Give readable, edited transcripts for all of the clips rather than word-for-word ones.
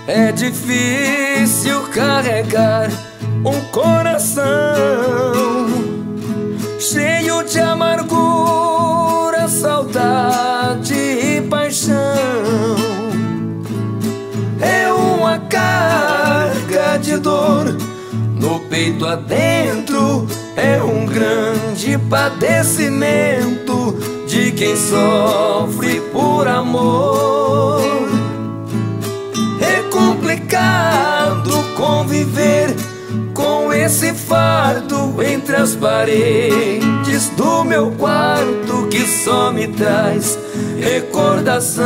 É difícil carregar um coração cheio de amargura, saudade e paixão. É uma carga de dor no peito adentro, é um grande padecimento de quem sofre por amor. É complicado conviver com esse fardo entre as paredes do meu quarto, que só me traz recordação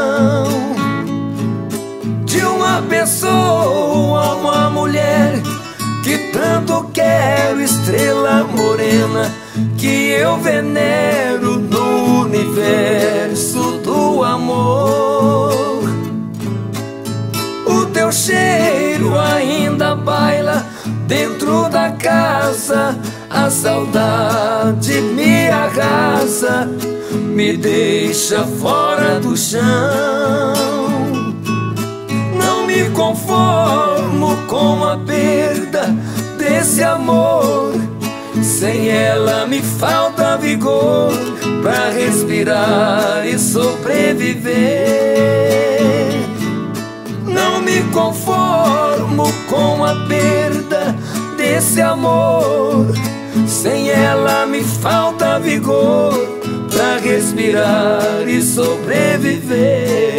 de uma pessoa, uma mulher que tanto quero, estrela morena que eu venero no universo do amor. O teu cheiro ainda baila dentro da casa, a saudade me arrasa, me deixa fora do chão. Não me conformo com a perda desse amor, sem ela me falta vigor pra respirar e sobreviver. Não me conformo com a perda desse amor, sem ela me falta vigor pra respirar e sobreviver.